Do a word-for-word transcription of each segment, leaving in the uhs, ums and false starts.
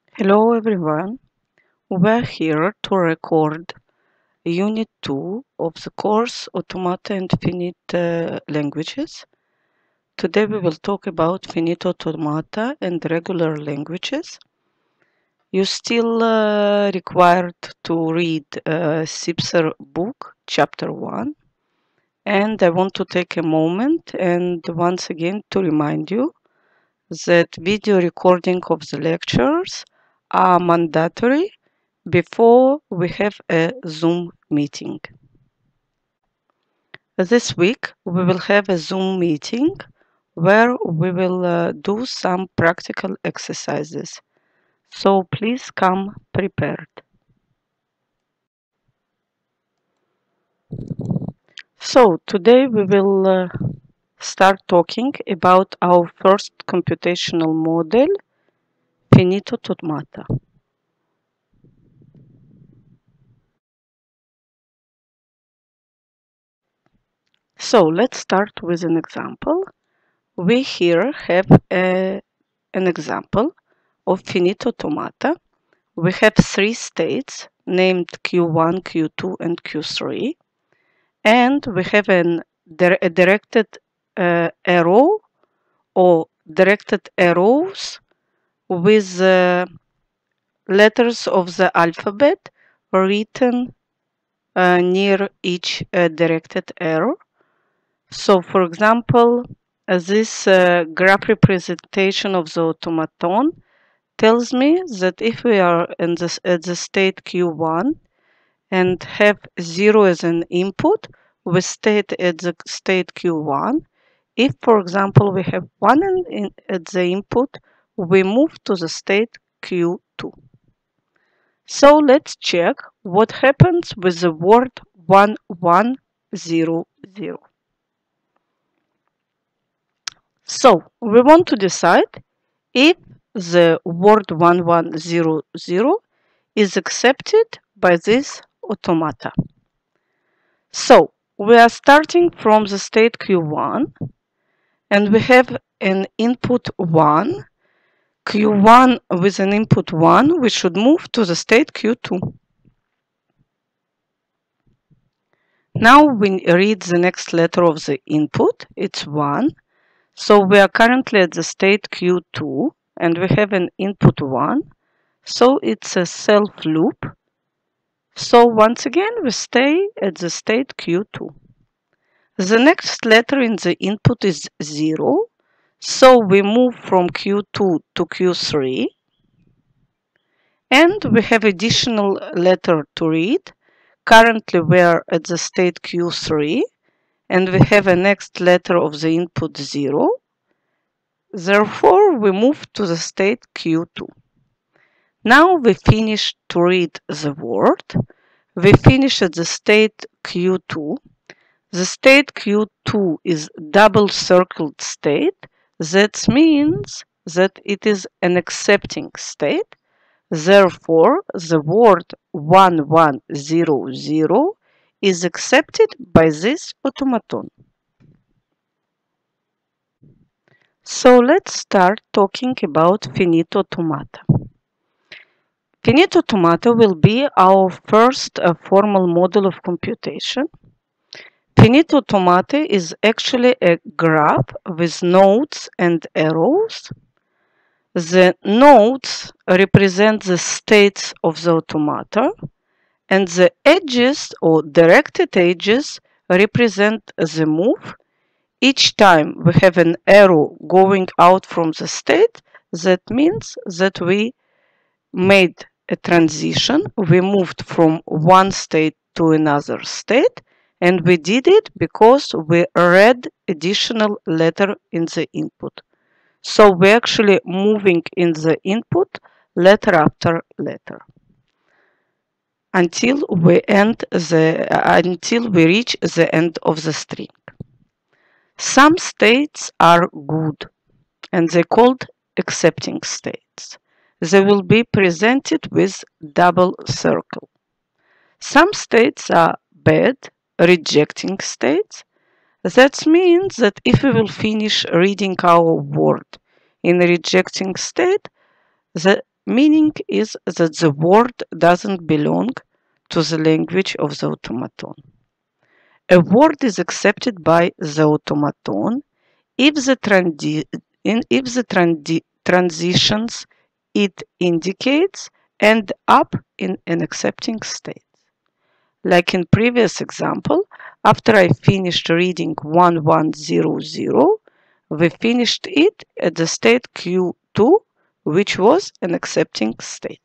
Hello everyone, we're here to record Unit two of the course Automata and Finite uh, Languages. Today we will talk about Finite Automata and regular languages. You're still uh, required to read uh, Sipser book, chapter one. And I want to take a moment and once again to remind you that video recording of the lectures are mandatory before we have a Zoom meeting. This week we will have a Zoom meeting where we will uh, do some practical exercises. So please come prepared. So today we will uh, start talking about our first computational model, Finite Automata. So let's start with an example. We here have a, an example of Finite Automata. We have three states named Q one, Q two, and Q three. And we have an, a directed uh, arrow or directed arrows with uh, letters of the alphabet written uh, near each uh, directed arrow. So, for example, uh, this uh, graph representation of the automaton tells me that if we are in this, at the state Q one and have zero as an input, we state at the state Q one. If, for example, we have one in, in, at the input, we move to the state Q two. So let's check what happens with the word one one zero zero. So we want to decide if the word one one zero zero is accepted by this automata. So we are starting from the state Q one and we have an input one. Q one with an input one, we should move to the state Q two. Now we read the next letter of the input, it's one. So we are currently at the state Q two and we have an input one. So it's a self loop. So once again, we stay at the state Q two. The next letter in the input is zero. So we move from Q two to Q three. And we have additional letter to read. Currently we are at the state Q three. And we have a next letter of the input zero. Therefore, we move to the state Q two. Now we finish to read the word. We finish at the state Q two. The state Q two is double circled state. That means that it is an accepting state. Therefore, the word one one zero zero is accepted by this automaton. So let's start talking about Finite Automata. Finite Automata will be our first uh, formal model of computation. Finite Automata is actually a graph with nodes and arrows. The nodes represent the states of the automata, and the edges or directed edges represent the move. Each time we have an arrow going out from the state, that means that we made a transition. We moved from one state to another state, and we did it because we read additional letter in the input. So we're actually moving in the input letter after letter until we end the uh, until we reach the end of the string. Some states are good and they're called accepting states. They will be presented with double circle. Some states are bad, rejecting states. That means that if we will finish reading our word in a rejecting state, the, meaning is that the word doesn't belong to the language of the automaton. A word is accepted by the automaton if the, trandi if the trandi transitions it indicates end up in an accepting state. Like in previous example, after I finished reading one one zero zero, we finished it at the state Q two, which was an accepting state.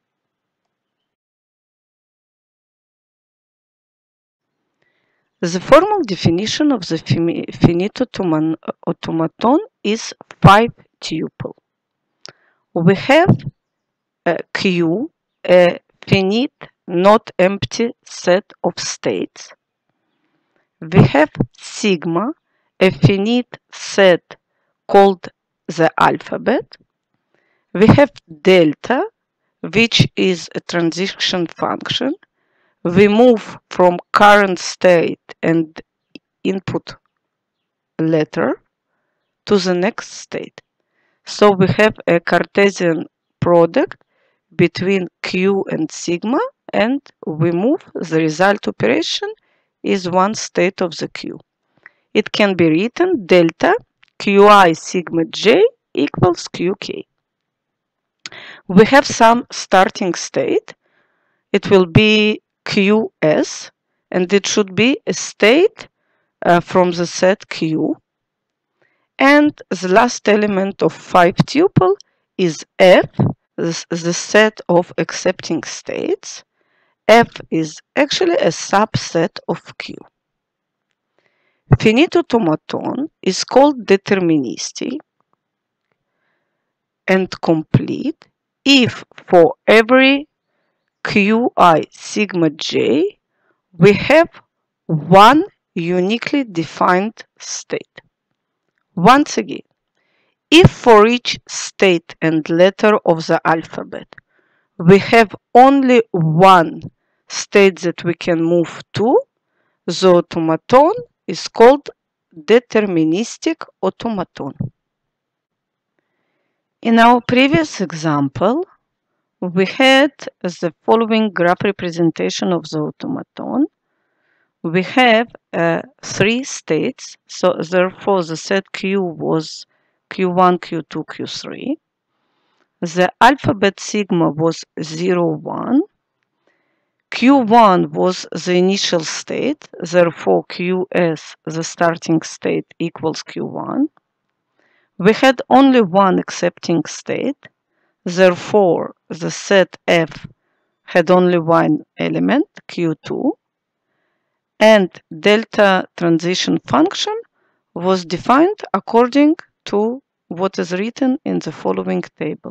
The formal definition of the finite automaton is five tuple. We have a Q, a finite, not empty set of states. We have sigma, a finite set called the alphabet. We have delta, which is a transition function. We move from current state and input letter to the next state. So we have a Cartesian product between Q and sigma, and we move. The result operation is one state of the Q. It can be written delta Qi sigma j equals Qk. We have some starting state. It will be Qs, and it should be a state uh, from the set Q. And the last element of five tuple is F, the set of accepting states. F is actually a subset of Q. Finite automaton is called deterministic and complete if for every Qi sigma j we have one uniquely defined state. Once again, if for each state and letter of the alphabet we have only one state that we can move to, the automaton is called deterministic automaton. In our previous example, we had the following graph representation of the automaton. We have uh, three states, so therefore the set Q was Q one, Q two, Q three. The alphabet sigma was zero, one. Q one was the initial state, therefore Qs, the starting state, equals Q one. We had only one accepting state, therefore the set F had only one element, Q two, and delta transition function was defined according to what is written in the following table.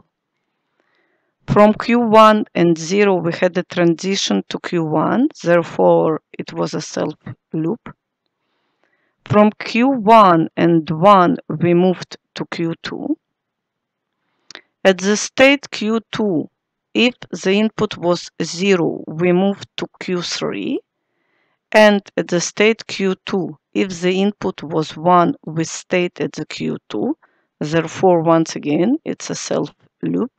From Q one and zero we had a transition to Q one, therefore it was a self loop. From Q one and one we moved to Q two. At the state Q two, if the input was zero, we moved to Q three. And at the state Q two, if the input was one, we stayed at the Q two. Therefore, once again, it's a self loop.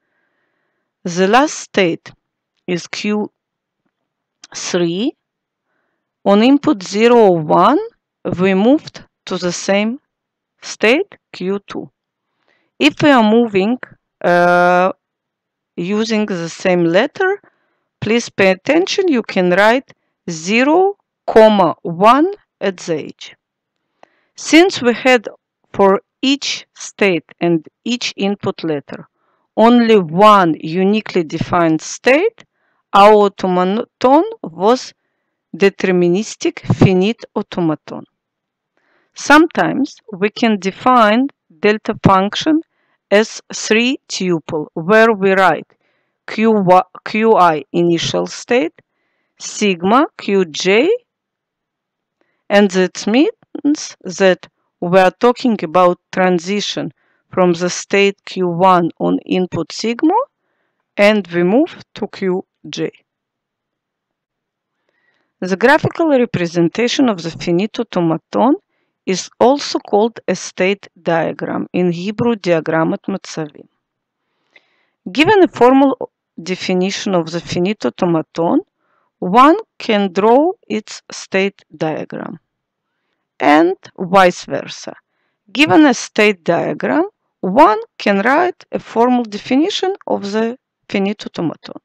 The last state is Q three. On input zero or one, we moved to the same state, Q two. If we are moving uh, using the same letter, please pay attention. You can write zero, one at the edge. Since we had for each state and each input letter only one uniquely defined state, our automaton was deterministic finite automaton. Sometimes we can define delta function as three tuple, where we write Q, Qi initial state, sigma Qj, and that means that we are talking about transition from the state Q one on input sigma and we move to Qj. The graphical representation of the finite automaton is also called a state diagram, in Hebrew diagrammat matzavim. Given a formal definition of the finite automaton, one can draw its state diagram, and vice versa. Given a state diagram, one can write a formal definition of the finite automaton.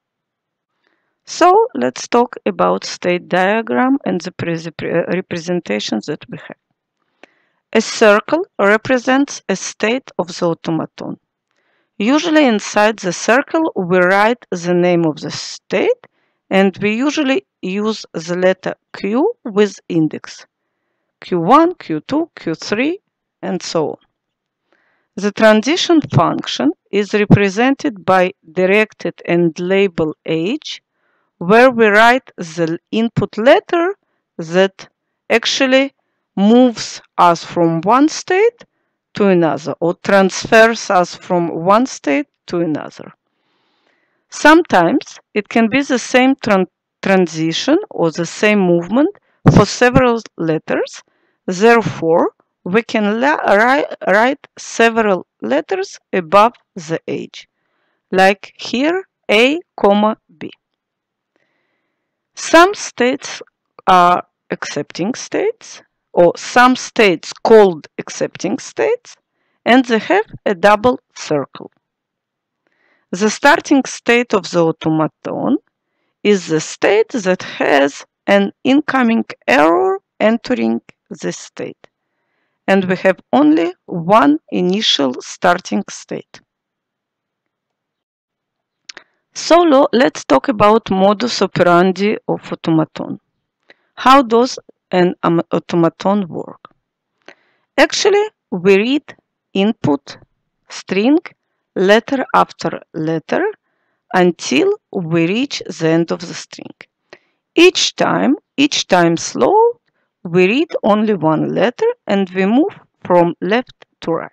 So let's talk about state diagram and the representations that we have. A circle represents a state of the automaton. Usually inside the circle we write the name of the state, and we usually use the letter Q with index. Q one, Q two, Q three, and so on. The transition function is represented by directed and label H, where we write the input letter that actually moves us from one state to another, or transfers us from one state to another. Sometimes it can be the same tran transition or the same movement for several letters. Therefore, we can write several letters above the H, like here A, comma, B. Some states are accepting states, or some states called accepting states, and they have a double circle. The starting state of the automaton is the state that has an incoming error entering this state, and we have only one initial starting state. So let's talk about modus operandi of automaton. How does an automaton work? Actually, we read input string letter after letter until we reach the end of the string. Each time, each time slow, we read only one letter and we move from left to right.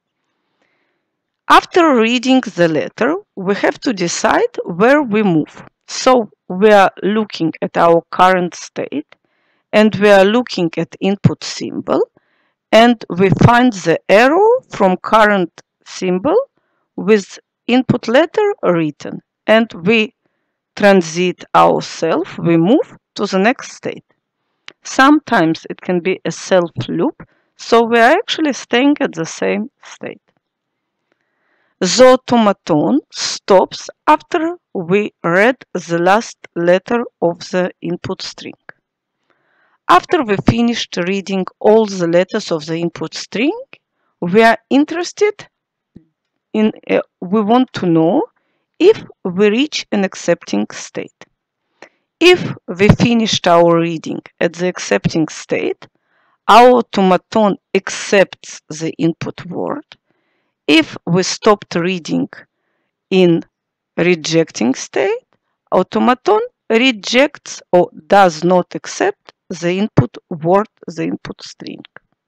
After reading the letter, we have to decide where we move. So we are looking at our current state, and we are looking at input symbol, and we find the arrow from current symbol with input letter written, and we transit ourselves, we move to the next state. Sometimes it can be a self loop, so we are actually staying at the same state. The automaton stops after we read the last letter of the input string. After we finished reading all the letters of the input string, we are interested in, uh, we want to know if we reach an accepting state. If we finished our reading at the accepting state, our automaton accepts the input word. If we stopped reading in rejecting state, automaton rejects or does not accept the input word, the input string.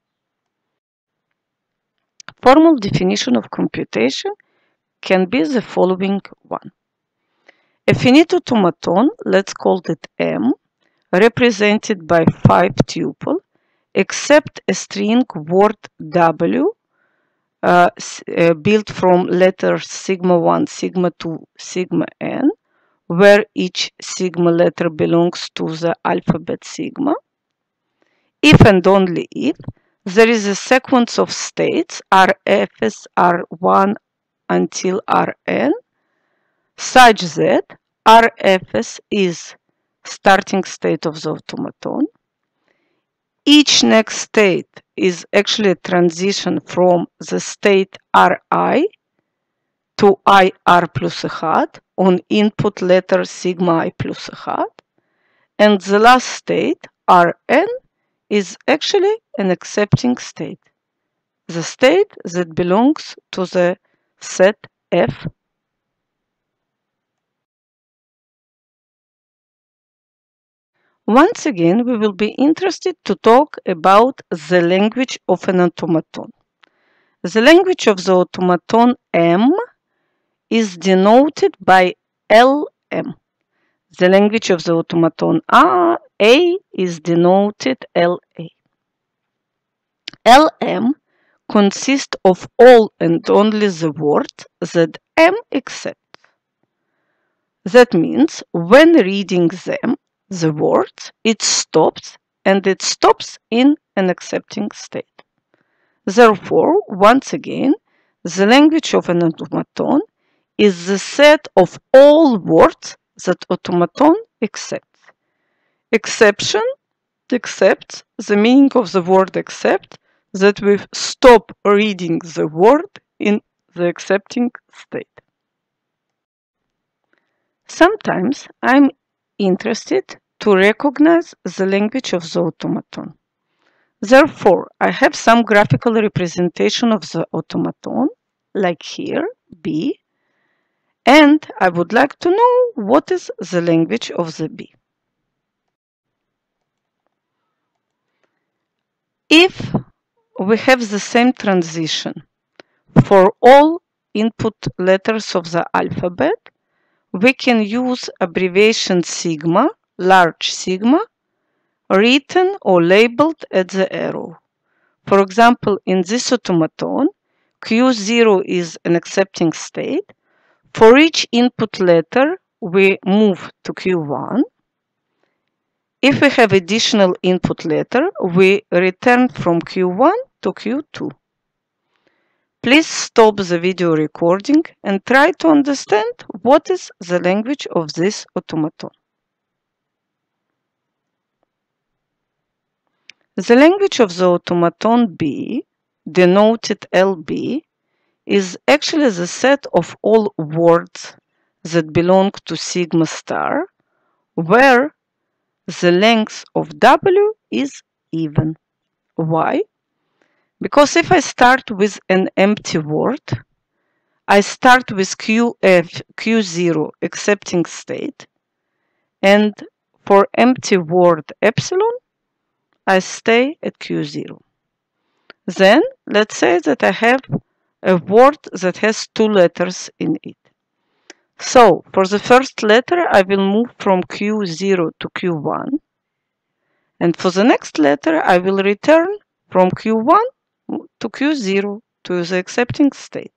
Formal definition of computation can be the following one. A finite automaton, let's call it M, represented by five tuple, accept a string word W uh, uh, built from letters sigma one, sigma two, sigma n, where each sigma letter belongs to the alphabet sigma. If and only if there is a sequence of states R F S R one until R n such that R F S is starting state of the automaton. Each next state is actually a transition from the state Ri to I R plus hat on input letter sigma I plus hat, and the last state Rn is actually an accepting state, the state that belongs to the set F. Once again, we will be interested to talk about the language of an automaton. The language of the automaton M is denoted by L M. The language of the automaton A, A is denoted L A. L M consist of all and only the words that M accepts. That means when reading them, the words, it stops, and it stops in an accepting state. Therefore, once again, the language of an automaton is the set of all words that automaton accepts. Exception accepts the meaning of the word accept, that we stop reading the word in the accepting state. Sometimes I'm interested to recognize the language of the automaton. Therefore, I have some graphical representation of the automaton, like here, B, and I would like to know what is the language of the B. If we have the same transition for all input letters of the alphabet, we can use abbreviation sigma, large sigma, written or labeled at the arrow. For example, in this automaton, Q zero is an accepting state. For each input letter, we move to Q one. If we have additional input letter, we return from Q one to Q two. Please stop the video recording and try to understand what is the language of this automaton. The language of the automaton B, denoted L B, is actually the set of all words that belong to sigma star, where the length of W is even. Why? Because if I start with an empty word, I start with Q F, Q zero accepting state, and for empty word epsilon, I stay at Q zero. Then, let's say that I have a word that has two letters in it. So, for the first letter, I will move from Q zero to Q one. And for the next letter, I will return from Q one to Q zero to the accepting state.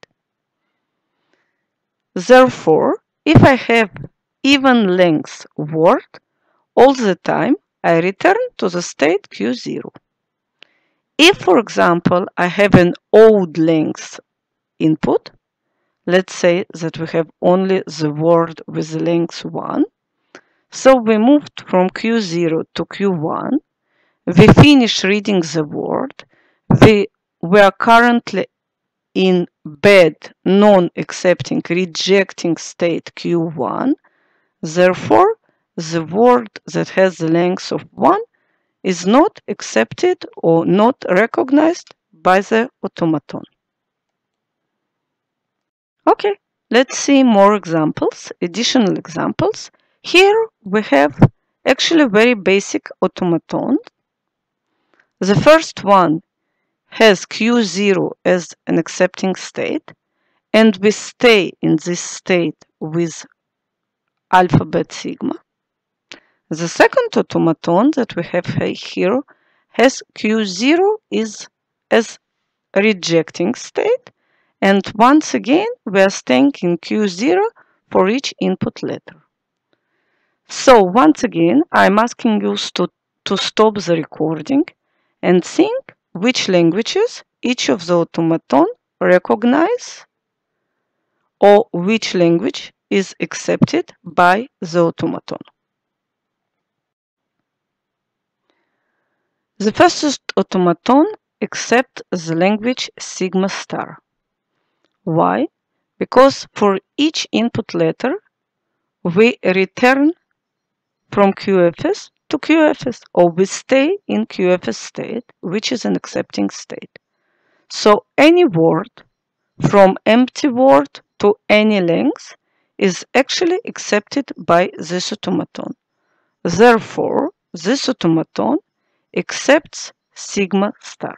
Therefore, if I have even length word, all the time I return to the state Q zero. If, for example, I have an odd length input, let's say that we have only the word with the length one. So we moved from Q zero to Q one. We finish reading the word. We, we are currently in bad, non-accepting, rejecting state Q one. Therefore, the word that has the length of one is not accepted or not recognized by the automaton. Okay, let's see more examples, additional examples. Here we have actually very basic automaton. The first one has Q zero as an accepting state, and we stay in this state with alphabet sigma. The second automaton that we have here has Q zero is as rejecting state, and once again we are staying in Q zero for each input letter. So once again I'm asking you to, to stop the recording and think which languages each of the automaton recognize, or which language is accepted by the automaton. The first automaton accepts the language sigma star. Why? Because for each input letter we return from Q F S to Q F S, or we stay in Q F S state, which is an accepting state. So any word from empty word to any length is actually accepted by this automaton. Therefore, this automaton accepts sigma star.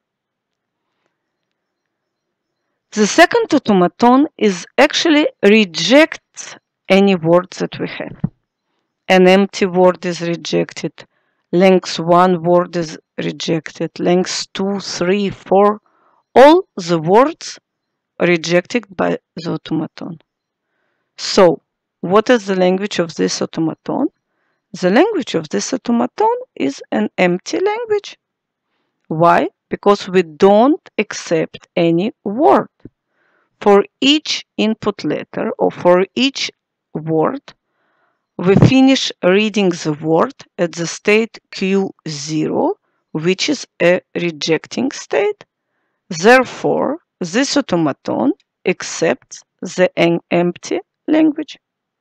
The second automaton is actually rejects any word that we have. An empty word is rejected, length one word is rejected, length two, three, four, all the words rejected by the automaton. So, what is the language of this automaton? The language of this automaton is an empty language. Why? Because we don't accept any word. For each input letter or for each word, we finish reading the word at the state Q zero, which is a rejecting state. Therefore, this automaton accepts the empty language.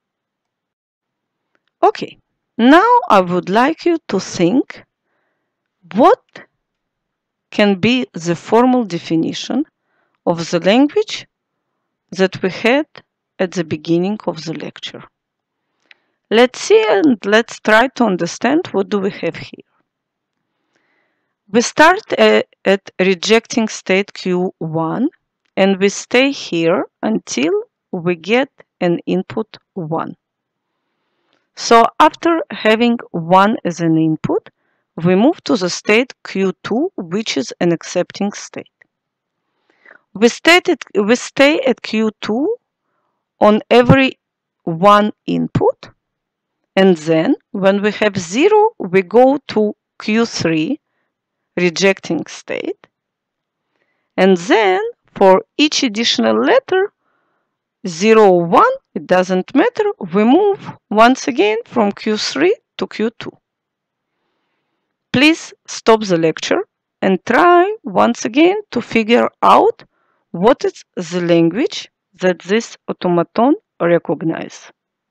Okay, now I would like you to think what can be the formal definition of the language that we had at the beginning of the lecture. Let's see and let's try to understand what do we have here. We start at, at rejecting state Q one and we stay here until we get an input one. So after having one as an input, we move to the state Q two, which is an accepting state. We, at, we stay at Q two on every one input, and then when we have zero, we go to Q three, rejecting state, and then for each additional letter, zero or one, it doesn't matter, we move once again from Q three to Q two. Please stop the lecture and try once again to figure out what is the language that this automaton recognizes.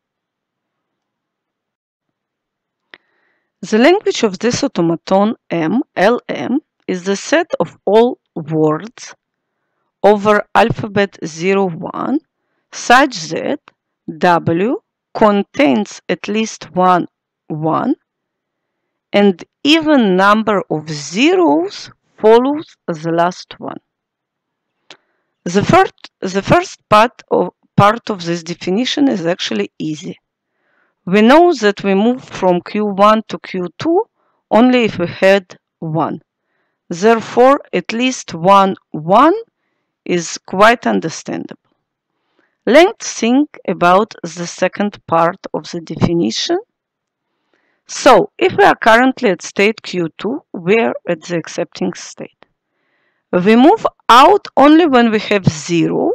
The language of this automaton M, L M, is the set of all words over alphabet zero one such that W contains at least one one and even number of zeros follows the last one. The first, the first part of, part of this definition is actually easy. We know that we move from Q one to Q two only if we had one. Therefore, at least one one is quite understandable. Let's think about the second part of the definition. So, if we are currently at state Q two, we are at the accepting state. We move out only when we have zero,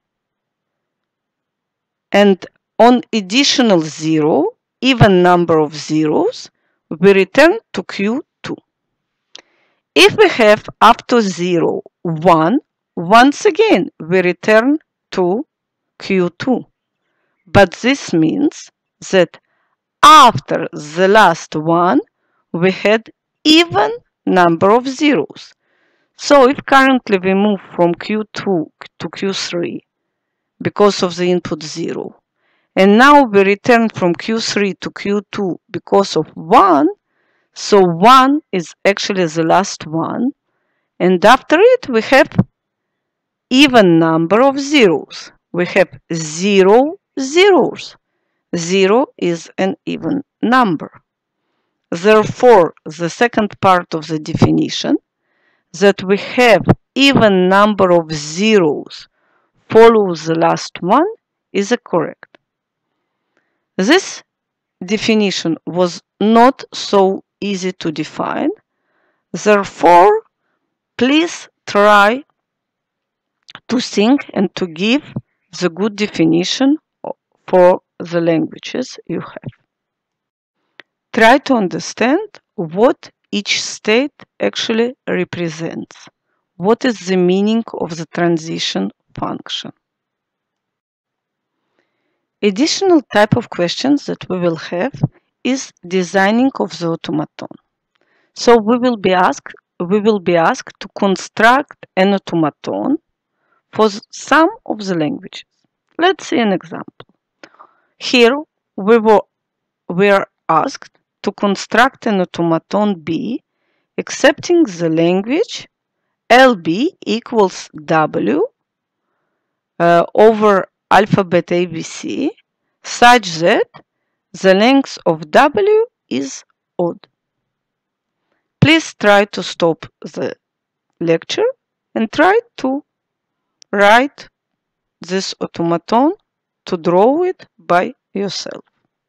and on additional zero, even number of zeros, we return to Q two. If we have up to zero, one, once again we return to Q two. But this means that after the last one, we had even number of zeros. So if currently we move from Q two to Q three because of the input zero, and now we return from Q three to Q two because of one, so one is actually the last one, and after it we have even number of zeros. We have zero zeros. Zero is an even number. Therefore, the second part of the definition, that we have even number of zeros follows the last one, is correct. This definition was not so easy to define. Therefore, please try to think and to give the good definition for the languages you have. Try to understand what each state actually represents. What is the meaning of the transition function? Additional type of questions that we will have is designing of the automaton. So we will be asked, we will be asked to construct an automaton for some of the languages. Let's see an example. Here we were, we are asked to construct an automaton B accepting the language L B equals W uh, over alphabet A B C such that the length of W is odd. Please try to stop the lecture and try to write this automaton to draw it by yourself.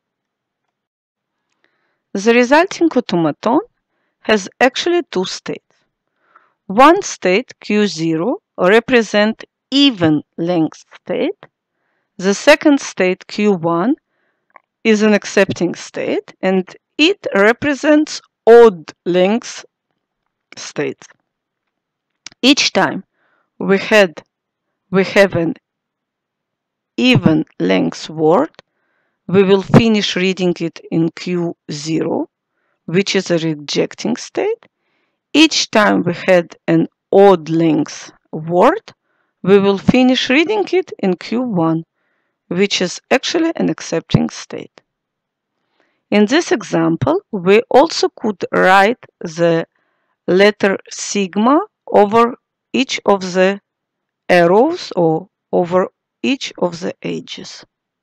The resulting automaton has actually two states. One state, Q zero, represents even length state. The second state, Q one, is an accepting state, and it represents odd length states. Each time we had we have an even length word, we will finish reading it in Q zero, which is a rejecting state. Each time we had an odd length word, we will finish reading it in Q one, which is actually an accepting state. In this example, we also could write the letter sigma over each of the arrows or over each of the edges.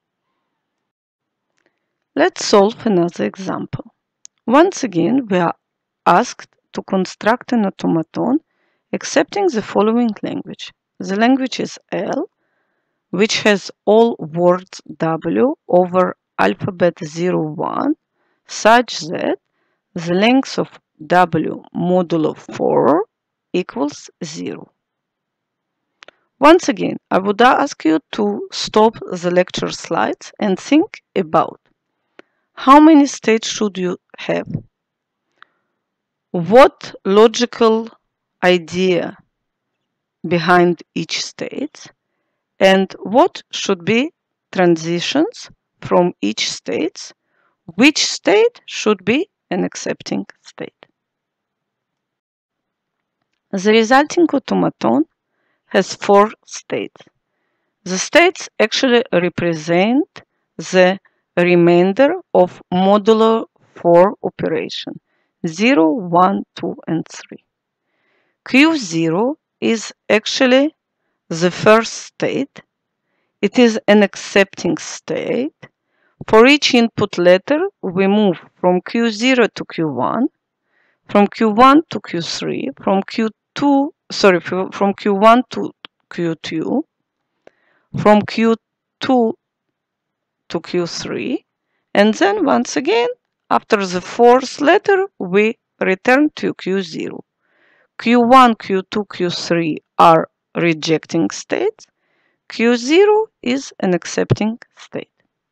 Let's solve another example. Once again, we are asked to construct an automaton accepting the following language. The language is L, which has all words W over alphabet zero one, such that the length of W modulo four equals zero. Once again, I would ask you to stop the lecture slides and think about how many states should you have? What logical idea behind each state? And what should be transitions from each state? Which state should be an accepting state? The resulting automaton has four states. The states actually represent the remainder of modulo four operation, zero, one, two, and three. Q zero is actually the first state. It is an accepting state. For each input letter, we move from Q zero to Q one, from Q one to Q three, from Q two, sorry, from Q one to Q two, from Q two to Q three, and then once again, after the fourth letter, we return to Q zero. Q one, Q two, Q three are rejecting states. Q zero is an accepting state.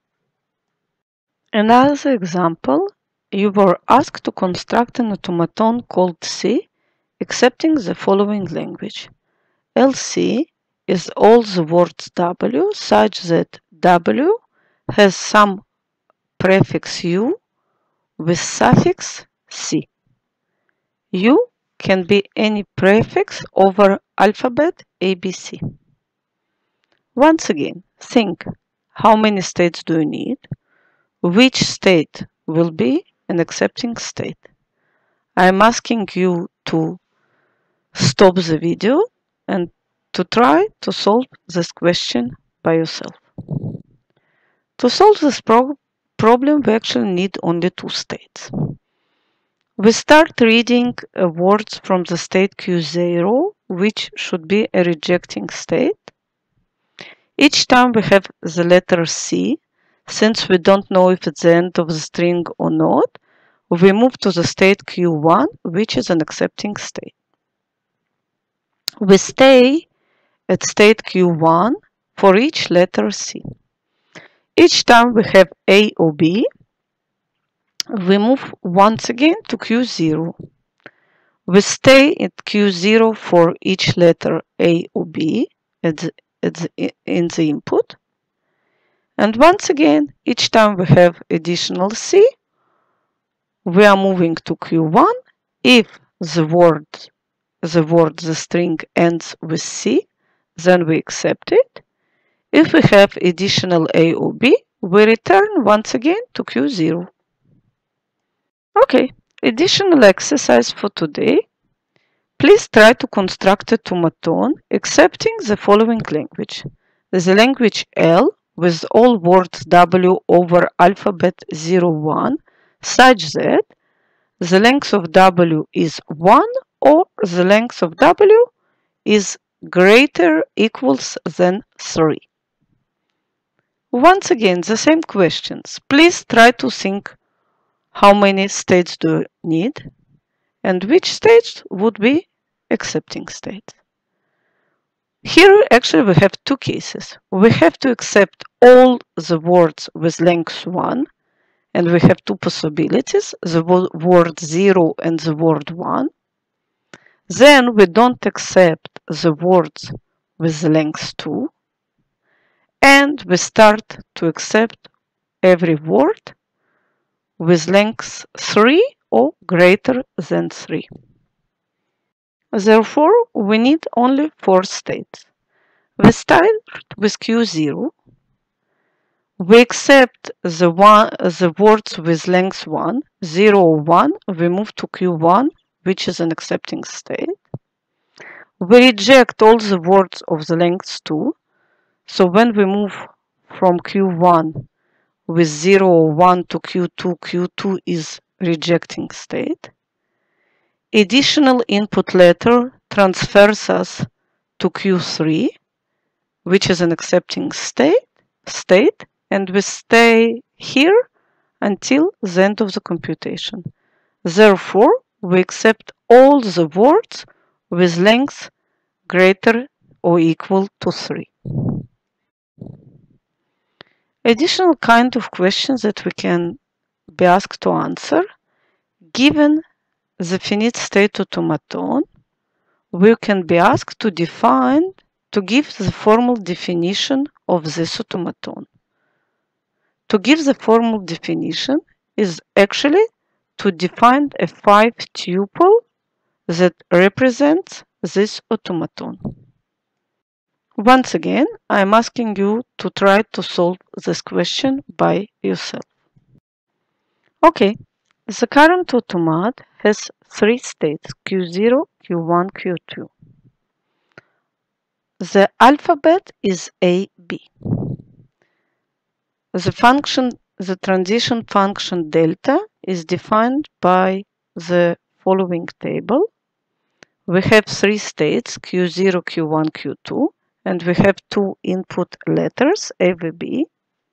Another example, you were asked to construct an automaton called C, accepting the following language. L C is all the words W such that W has some prefix U with suffix C. U can be any prefix over alphabet A B C. Once again, think how many states do you need? Which state will be an accepting state? I am asking you to stop the video and to try to solve this question by yourself. To solve this pro problem, we actually need only two states. We start reading uh, words from the state Q zero, which should be a rejecting state. Each time we have the letter C, since we don't know if it's the end of the string or not, we move to the state Q one, which is an accepting state. We stay at state Q one for each letter C. Each time we have A or B, we move once again to Q zero. We stay at Q zero for each letter A or B at the, at the, in the input. And once again, each time we have additional C, we are moving to Q one. If the word, the word, the string ends with C, then we accept it. If we have additional A or B, we return once again to Q zero. Okay, additional exercise for today. Please try to construct a automaton accepting the following language. The language L with all words W over alphabet zero one, such that the length of W is one or the length of W is greater equals than three. Once again, the same questions. Please try to think how many states do you need and which state would be accepting state. Here actually we have two cases. We have to accept all the words with length one, and we have two possibilities, the word zero and the word one. Then we don't accept the words with length two, and we start to accept every word with length three or greater than three. Therefore, we need only four states. We start with Q zero. We accept the, one, the words with length one, zero or one. We move to Q one, which is an accepting state. We reject all the words of the length two. So when we move from Q one with zero or one to Q two, Q two is rejecting state. Additional input letter transfers us to Q three, which is an accepting state, state, and we stay here until the end of the computation. Therefore, we accept all the words with length greater or equal to three. Additional kind of questions that we can be asked to answer. Given the finite state automaton, we can be asked to define, to give the formal definition of this automaton. To give the formal definition is actually to define a five tuple that represents this automaton. Once again, I am asking you to try to solve this question by yourself. Okay, the current automat has three states, Q zero, Q one, Q two. The alphabet is A, B. The function, the transition function delta is defined by the following table. We have three states, Q zero, Q one, Q two, and we have two input letters, A and B,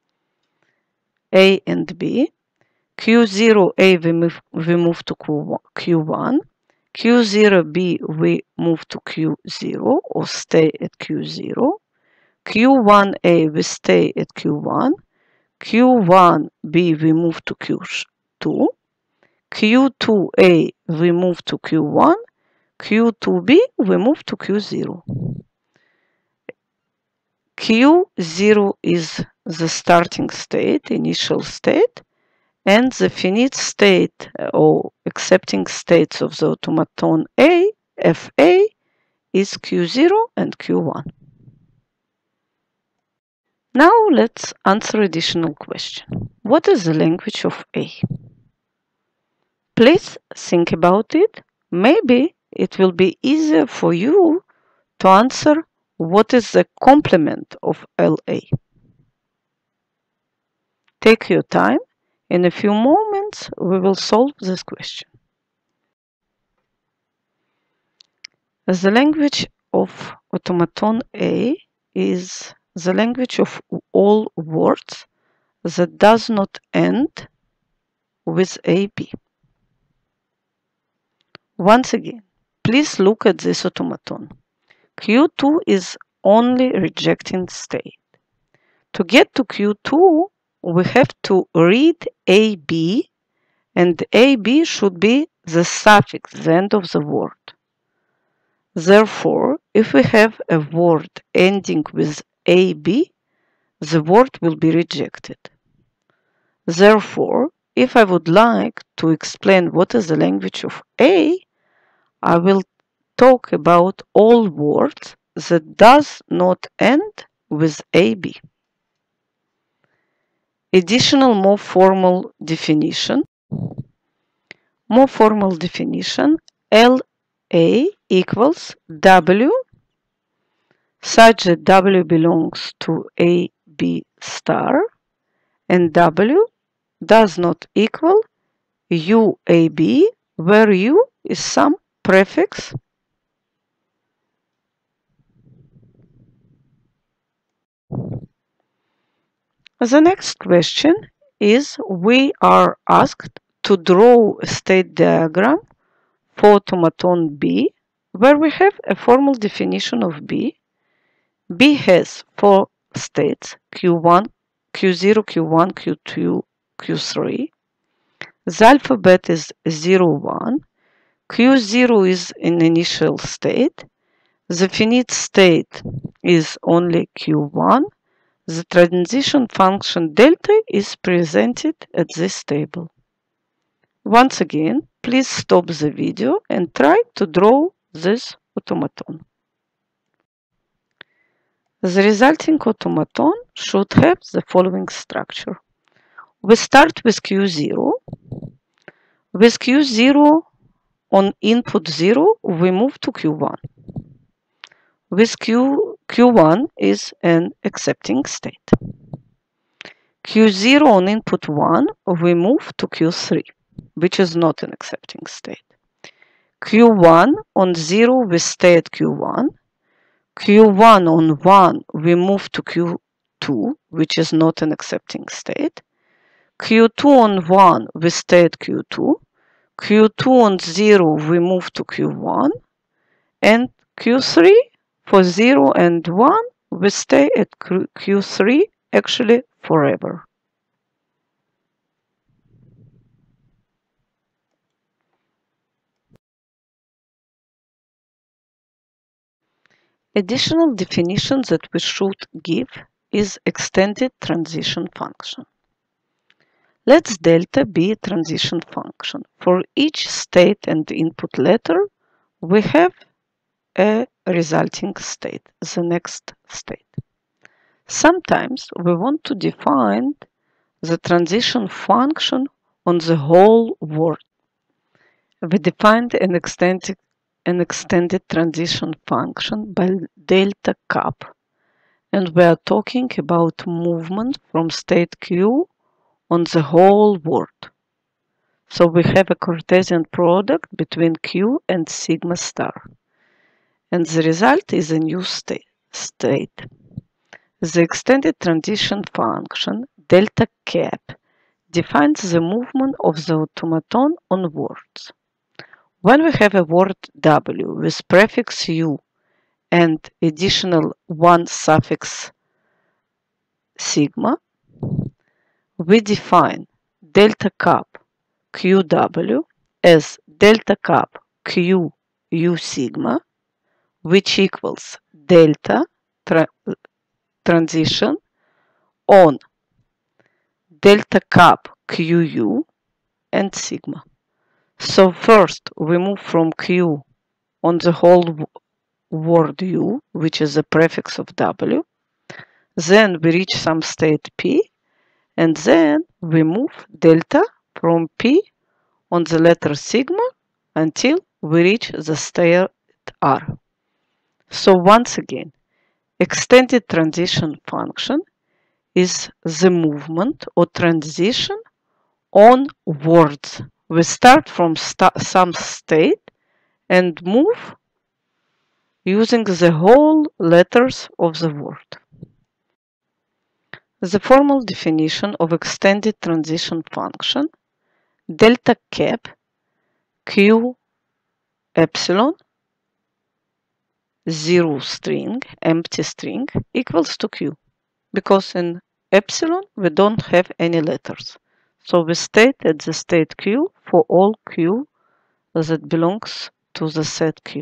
A and B. Q zero A we move, we move to Q one, Q zero B we move to Q zero or stay at Q zero, Q one A we stay at Q one, Q one B we move to Q two, Q two A we move to Q one, Q two B we move to Q zero. Q zero is the starting state, initial state, and the finite state or accepting states of the automaton A, F A, is Q zero and Q one. Now let's answer additional question. What is the language of A? Please think about it. Maybe it will be easier for you to answer what is the complement of L A. Take your time. In a few moments, we will solve this question. The language of automaton A is the language of all words that does not end with A B. Once again, please look at this automaton. Q two is only rejecting state. To get to Q two, we have to read A B, and A B should be the suffix, the end of the word. Therefore, if we have a word ending with A B, the word will be rejected. Therefore, if I would like to explain what is the language of A, I will talk about all words that does not end with A B. Additional more formal definition. More formal definition, L A equals W, such that W belongs to A B star, and W does not equal U A B, where U is some prefix The next question is we are asked to draw a state diagram for automaton B, where we have a formal definition of B. B has four states, Q one, Q zero, Q one, Q two, Q three. The alphabet is zero, one. Q zero is an initial state. The finite state is only Q one. The transition function delta is presented at this table. Once again, please stop the video and try to draw this automaton. The resulting automaton should have the following structure. We start with Q zero. With Q zero on input zero, we move to Q one. With Q, Q1 is an accepting state. Q zero on input one, we move to Q three, which is not an accepting state. Q one on zero, we stay at Q one. Q one on one, we move to Q two, which is not an accepting state. Q two on one, we stay at Q two. Q two on zero, we move to Q one. And Q three, for zero and one, we stay at Q three, actually forever. Additional definition that we should give is extended transition function. Let delta be a transition function. For each state and input letter, we have a resulting state, the next state. Sometimes we want to define the transition function on the whole word. We defined an extended, an extended transition function by delta cap, and we are talking about movement from state Q on the whole word. So we have a Cartesian product between Q and sigma star. And the result is a new state. state. The extended transition function, delta cap, defines the movement of the automaton on words. When we have a word W with prefix U and additional one suffix sigma, we define delta cap Q W as delta cap Q U sigma, which equals delta tra transition on delta cap Q U and sigma. So first we move from Q on the whole word U, which is the prefix of W. Then we reach some state P, and then we move delta from P on the letter sigma until we reach the state R. So once again, extended transition function is the movement or transition on words. We start from st some state and move using the whole letters of the word. The formal definition of extended transition function, delta cap Q epsilon zero string, empty string, equals to Q, because in epsilon we don't have any letters. So we state at the state Q for all Q that belongs to the set Q.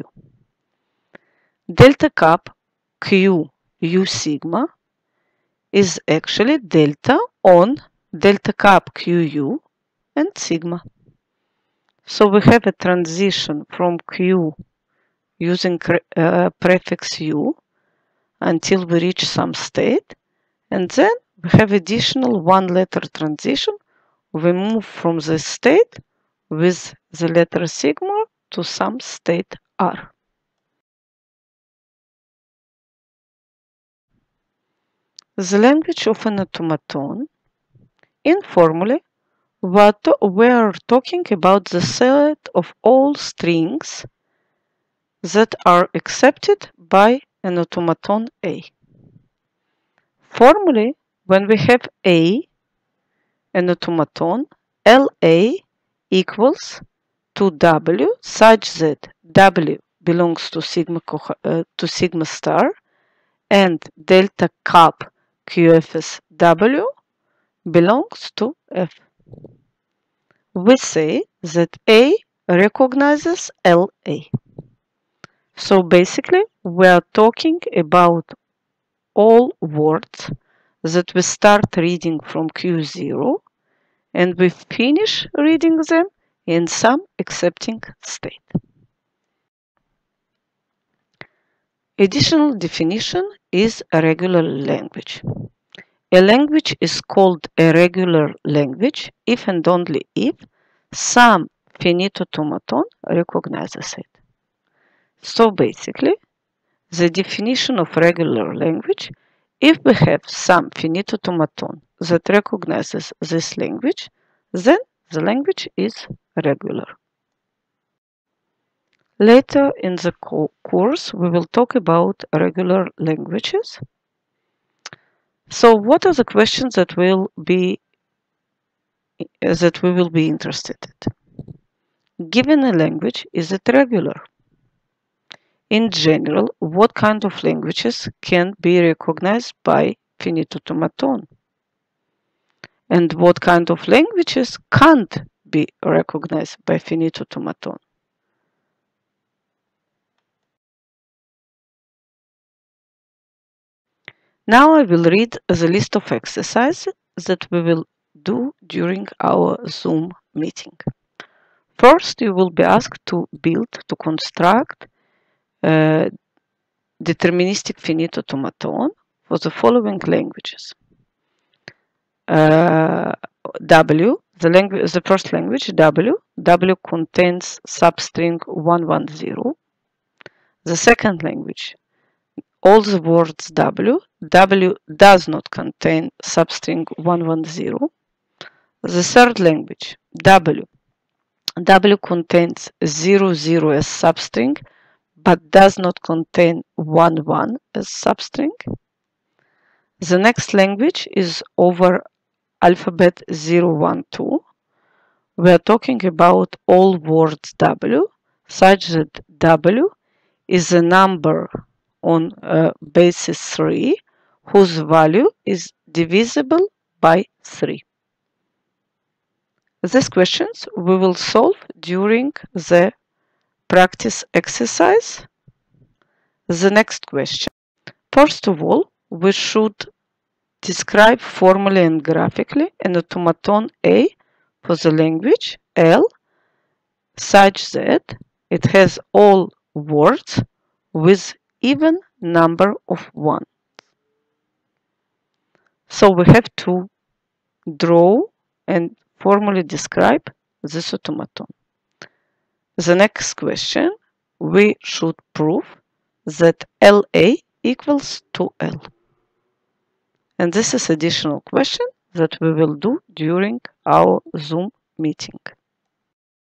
Delta cap Q U sigma is actually delta on delta cap Q U and sigma. So we have a transition from Q using uh, prefix U until we reach some state, and then we have additional one letter transition. We move from the state with the letter sigma to some state R. The language of an automaton. Informally, we are talking about the set of all strings that are accepted by an automaton A. Formally, when we have A, an automaton, L A equals to W such that W belongs to sigma, uh, to sigma star and delta cap Q F S W belongs to F. We say that A recognizes L A. So basically, we are talking about all words that we start reading from Q zero and we finish reading them in some accepting state. Additional definition is a regular language. A language is called a regular language if and only if some finite automaton recognizes it. So basically, the definition of regular language, if we have some finite automaton that recognizes this language, then the language is regular. Later in the co course, we will talk about regular languages. So what are the questions that will be that we will be interested in? Given a language, is it regular? In general, what kind of languages can be recognized by finite automaton? And what kind of languages can't be recognized by finite automaton? Now I will read the list of exercises that we will do during our Zoom meeting. First, you will be asked to build, to construct uh, deterministic finite automaton for the following languages. Uh, W, the language, the first language, W. W contains substring one one zero. The second language, all the words W. W does not contain substring one one zero. The third language, W. W contains zero zero as substring, but does not contain one one as substring. The next language is over alphabet zero one two. We are talking about all words W, such that W is a number on uh, basis three, whose value is divisible by three. These questions we will solve during the practice exercise. The next question. First of all, we should describe formally and graphically an automaton A for the language L such that it has all words with even number of one. So we have to draw and formally describe this automaton. The next question, we should prove that L A equals to L. And this is additional question that we will do during our Zoom meeting.